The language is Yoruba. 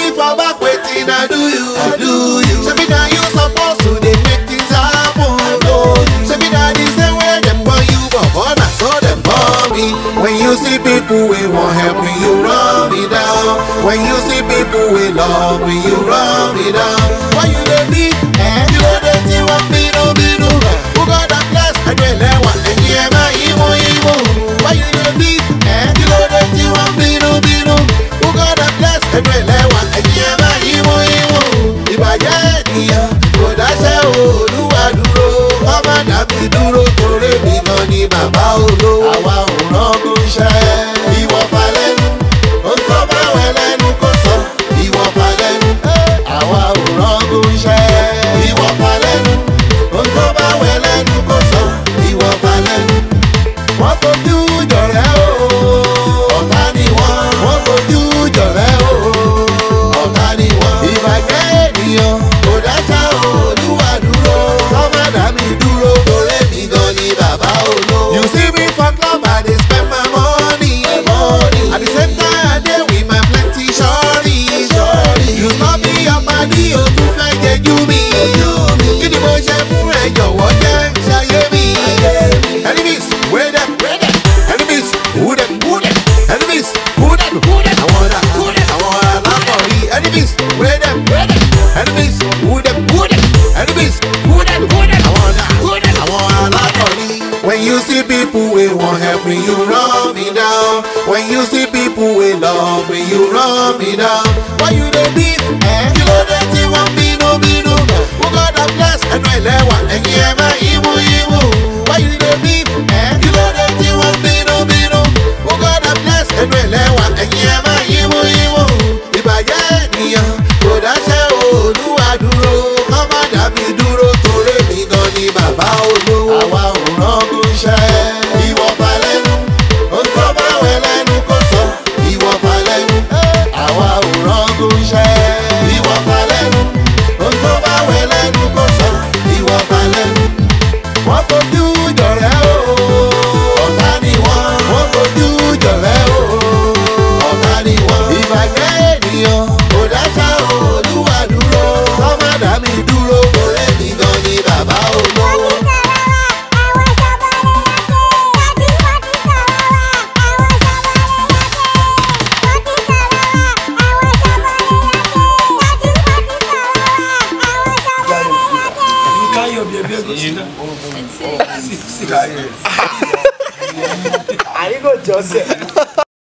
me for back waiting, I do you. Say me now you supposed to they make things happen. Say me now this the way them born you, but born I saw them born me. When you see people we won't help me, you run me down. When you see people we love me, you run me down. Why you dey beat? You know that you want me no. Who got that class? I don't let one. And yeah, my emo. Why you dey beat? You know that you want me no. Who got that class? I don't let one. And yeah, my emo. Ìbàjẹ́ ènìyàn kò dáṣẹ́ Olúwa dúró. Ọmọ dàbí dúró torí mi gan ni bàbá olówó. Àwa ò rọ́gùn iṣẹ́. Ìwọ falẹ́nu, ohun tó bá wẹ̀ lẹ́nu kò sọ. Ìwọ falẹ́nu, àwa ò rọ́gùn iṣẹ́. Ìwọ falẹ́nu, ohun tó bá wẹ̀ lẹ́nu kò sọ. Ìwọ falẹ́nu, wọ́n fojú jọ̀rẹ́ o. Ọ̀tá ni wọ́n fojú jọ̀rẹ́ o. Ọ̀tá ni wọ́n. Ìbàjẹ́ ènìyàn kò dáṣẹ́ Olúwa dúró. Ọmọ dàmí dúró torí mi gan ni bàbá olówó. You see me for club, I dey spend my money. At the same time, I dey with my plenty shorty. You stop me your body, o tún fẹ́ jẹjú mi. Kí ni mo ṣe fún ẹ jọ̀wọ́ jẹ́ ṣayé mi? Enemies, where them? Enemies, who them? Enemies, who them? Àwọn alákọ̀rí. Enemies, where them? Enemies, who them? Enemies, who them? Àwọn alákọ̀rí. When you see people we won't help me, you run me down. When you see people we love me, you run me down. Why you dey beat? You know that you want me no. Who got that bless? Ẹnu ẹlẹ́wà ẹ̀yin ẹ̀ máa yíwú. Why you dey beat? You know that you want me no. Who got that bless? Ẹnu ẹlẹ́wà ẹ̀yin ẹ̀ máa yíwú. Ìbàjẹ́ ènìyàn kò dáṣẹ́ Olúwa dúró. Ọmọ dàbí dúró torí mi gan ni bàbá olówó. Àwa ò rọ́gùn iṣẹ́. Ìwọ falẹ́nu, ohun tó bá wẹ̀ lẹ́nu kò sọ. Ìwọ falẹ́nu, àwa ò rọ́gùn iṣẹ́. Ìwọ falẹ́nu, ohun tó bá wẹ̀ lẹ́nu kò sọ. Ìwọ falẹ́nu, wọ́n fojú jọ̀rẹ́ o. Ọ̀tá ni wọ́n fojú jọ̀rẹ́ o. Ọ̀tá ni wọ́n. Ìbàjẹ́ ènìyàn kò dáṣẹ́ Olúwa dúró. Ọmọ dàmí dúró torí mi gan ni bàbá olówó. I go Joseph.